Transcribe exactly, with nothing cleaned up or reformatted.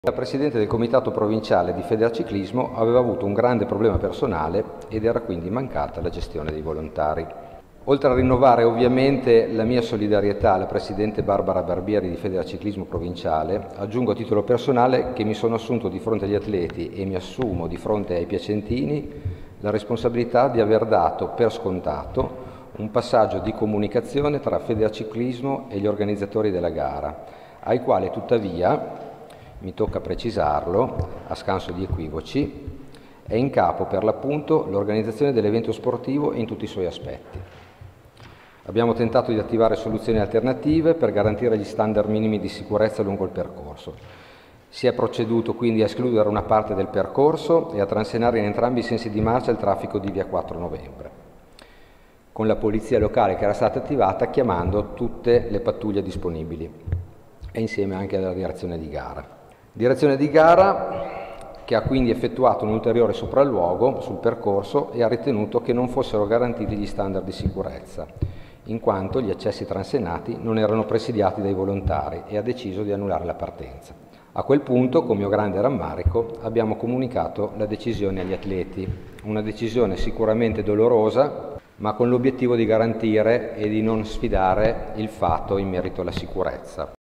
La Presidente del Comitato Provinciale di Federciclismo aveva avuto un grande problema personale ed era quindi mancata la gestione dei volontari. Oltre a rinnovare ovviamente la mia solidarietà alla Presidente Barbara Barbieri di Federciclismo Provinciale, aggiungo a titolo personale che mi sono assunto di fronte agli atleti e mi assumo di fronte ai piacentini la responsabilità di aver dato per scontato un passaggio di comunicazione tra Federciclismo e gli organizzatori della gara, ai quali tuttavia, mi tocca precisarlo, a scanso di equivoci, è in capo per l'appunto l'organizzazione dell'evento sportivo in tutti i suoi aspetti. Abbiamo tentato di attivare soluzioni alternative per garantire gli standard minimi di sicurezza lungo il percorso. Si è proceduto quindi a escludere una parte del percorso e a transenare in entrambi i sensi di marcia il traffico di via quattro novembre, con la polizia locale che era stata attivata chiamando tutte le pattuglie disponibili e insieme anche alla direzione di gara. Direzione di gara che ha quindi effettuato un ulteriore sopralluogo sul percorso e ha ritenuto che non fossero garantiti gli standard di sicurezza, in quanto gli accessi transenati non erano presidiati dai volontari e ha deciso di annullare la partenza. A quel punto, con mio grande rammarico, abbiamo comunicato la decisione agli atleti, una decisione sicuramente dolorosa, ma con l'obiettivo di garantire e di non sfidare il fatto in merito alla sicurezza.